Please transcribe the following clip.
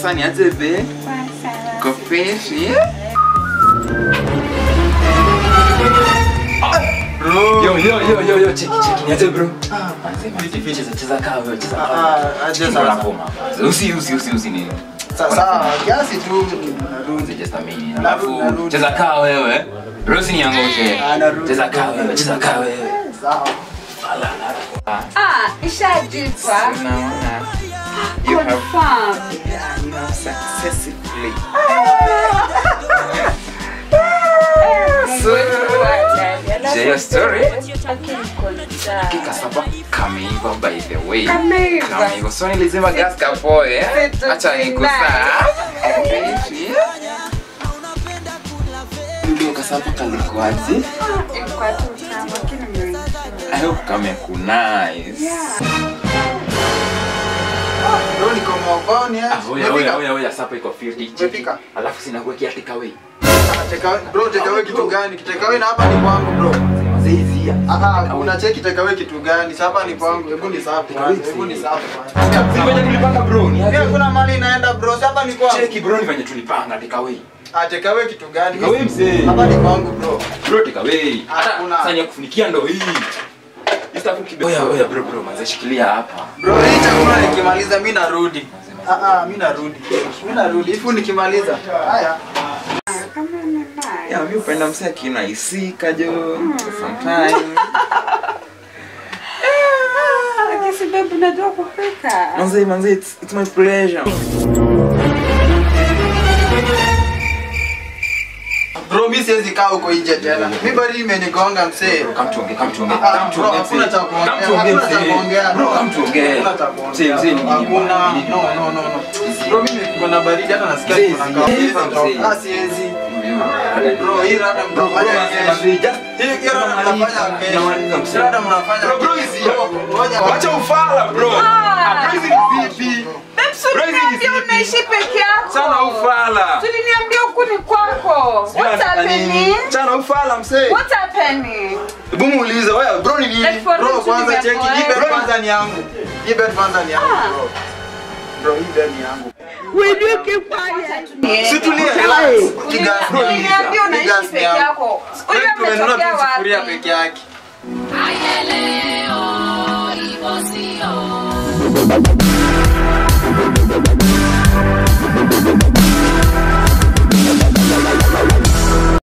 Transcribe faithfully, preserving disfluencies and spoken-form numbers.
Sasa nianze be. Coffee. Bro. Yo yo yo yo yo check check nianze bro. Ah, manze fiche za cheza kaa wewe cheza kaa. Ah, cheza la poma. Usi usi usi usi nini? Sasa kiasi tu narudi just a minute. Alafu cheza kaa wewe. Bro si niangoshe. Cheza kaa wewe, cheza kaa wewe. Sawa. Ah, ishajipa. Naona. You have fun. You have successfully. So, share your story. Kika saba kameiva by the way. Kameiva. Kameiva. So nilisema gas kapoe. Acha nikusa. Ndio kasaba kalikuaje? Ilikuwa tu tamu kile. I hope kameku nice. Yeah. Bro niko moboni eh. Oya oya oya oya sapa iko fifty. Umepika? Alafu sina kuwekea take away. Take away bro, take away kitu gani? Take away na hapa ni kwangu bro. Zizi. Aha, una cheki take away kitu gani? Hapa ni kwangu. Hebu ni safi kwanza. Hebu ni safi kwanza. Ngoja tulipanga bro. Pia kuna mali inaenda bro. Hapa ni kwangu. Cheki bro ni venye tulipanga take away. Ah, take away kitu gani? Take away mzee. Hapa ni kwangu bro. Bro take away. Hata Hakuna. sasa ya kufunikia ndo hii. Istafu kibe. Oya oya bro bro manze shikilia hapa. Bro, hii chakula nikimaliza mimi narudi. Ah ah, mimi narudi. Mimi narudi. Hivi nikimaliza. Haya. Kama ni mbaya. Ya mimi upenda msee akina isika jo. Sometime. Lakini baby unajua kupika. Manze manze it's, it's my pleasure. Bro, mimi siwezi kaa huko nje tena. Mimi bado imenigonga msee. Come tuongee, come tuongee. Ah, Come bro, hakuna cha kuongea. Come tuongee. Hakuna cha kuongea. Bro, come tuongee. Hakuna cha kuongea. Mzee, mzee, nini? Hakuna. Nini? No, no, no, no. Bro, mimi niko na baridi hata nasikia Mzee, kuna mzee, kama. mzee. Ah, siwezi. Bro, hii rada bro, fanya kesho. Hii rada mnafanya kesho. Rada mnafanya. Bro, bro, hizi. Ngoja. Wacha ufala, bro. Ah, bro, hizi ni vipi? Niambia unaishi peke yako. Sana ufala. Tuliniambia huku ni kwako. What's happening? Sana ufala msee. What's happening? Hebu muulize wewe bro ni nini? Like for Bro, real, kwanza cheki tulimepoa. hii bed kwanza ni yangu. Hii bed kwanza ni yangu bro. Bro, hii bed ni yangu. Will you keep quiet? Si tulie relax. Kigas bro. Tuliniambia unaishi peke yako. Huyu Tumenunua ametokea tu sufuria wapi? peke yake. Ayeleo, ibo sio.